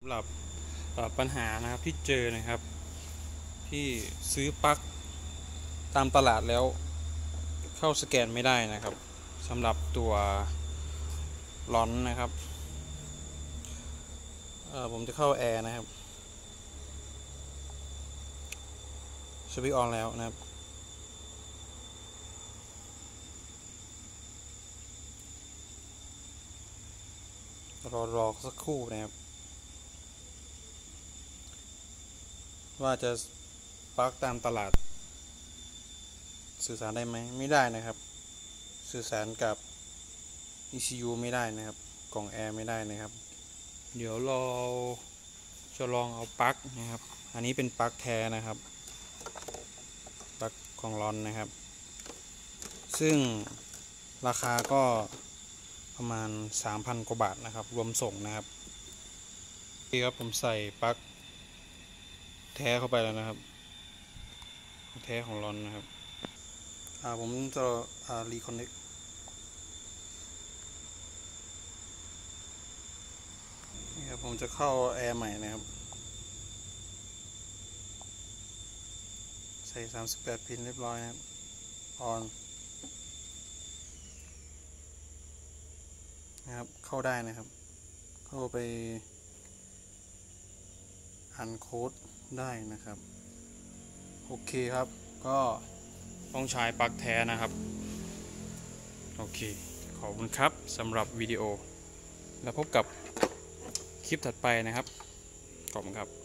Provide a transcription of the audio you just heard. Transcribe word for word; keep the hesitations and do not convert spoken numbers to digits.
สำหรับปัญหานะครับที่เจอนะครับที่ซื้อปลั๊กตามตลาดแล้วเข้าสแกนไม่ได้นะครับสำหรับตัวร้อนนะครับผมจะเข้าแอร์นะครับสวิตช์ออนแล้วนะครับรอรอสักครู่นะครับว่าจะปลั๊กตามตลาดสื่อสารได้ไหมไม่ได้นะครับสื่อสารกับ อี ซี ยู ไม่ได้นะครับกล่องแอร์ไม่ได้นะครับเดี๋ยวเราจะลองเอาปลั๊กนะครับอันนี้เป็นปลั๊กแท้นะครับปลั๊กของร้อนนะครับซึ่งราคาก็ประมาณ สามพัน กว่าบาทนะครับรวมส่งนะครับนี่ครับผมใส่ปลั๊กแท้เข้าไปแล้วนะครับแท้ของร้อนนะครับอ่าผมจะอ่ารีคอนเนคนี่ครับผมจะเข้าแอร์ใหม่นะครับใส่สามสิบแปดพินเรียบร้อยนะครับออนนะครับเข้าได้นะครับเข้าไปอ่านโค้ดได้นะครับโอเคครับก็ต้องใช้ปลั๊กแท้นะครับโอเคขอบคุณครับสำหรับวิดีโอแล้วพบกับคลิปถัดไปนะครับขอบคุณครับ